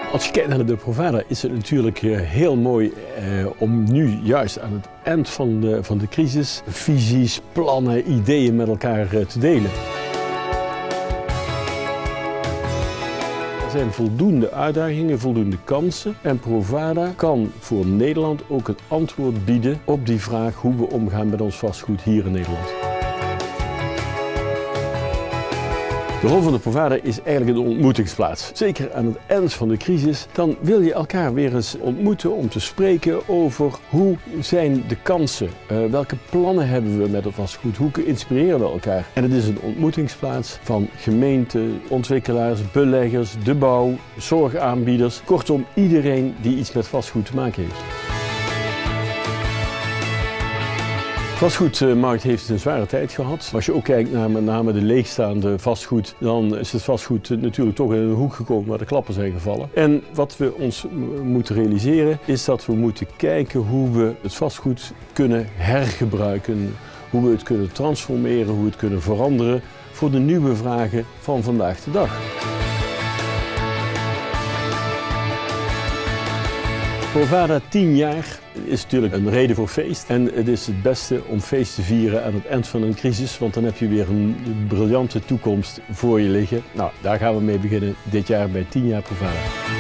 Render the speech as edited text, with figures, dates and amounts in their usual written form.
Als je kijkt naar de Provada is het natuurlijk heel mooi om nu juist aan het eind van de crisis visies, plannen, ideeën met elkaar te delen. Er zijn voldoende uitdagingen, voldoende kansen en Provada kan voor Nederland ook het antwoord bieden op die vraag hoe we omgaan met ons vastgoed hier in Nederland. De rol van de Provada is eigenlijk een ontmoetingsplaats. Zeker aan het eind van de crisis, dan wil je elkaar weer eens ontmoeten om te spreken over hoe zijn de kansen, welke plannen hebben we met het vastgoed, hoe inspireren we elkaar. En het is een ontmoetingsplaats van gemeenten, ontwikkelaars, beleggers, de bouw, zorgaanbieders, kortom iedereen die iets met vastgoed te maken heeft. De vastgoedmarkt heeft een zware tijd gehad. Als je ook kijkt naar met name de leegstaande vastgoed, dan is het vastgoed natuurlijk toch in een hoek gekomen waar de klappen zijn gevallen. En wat we ons moeten realiseren is dat we moeten kijken hoe we het vastgoed kunnen hergebruiken, hoe we het kunnen transformeren, hoe we het kunnen veranderen voor de nieuwe vragen van vandaag de dag. Provada 10 jaar is natuurlijk een reden voor feest en het is het beste om feest te vieren aan het eind van een crisis, want dan heb je weer een briljante toekomst voor je liggen. Nou, daar gaan we mee beginnen dit jaar bij 10 jaar Provada.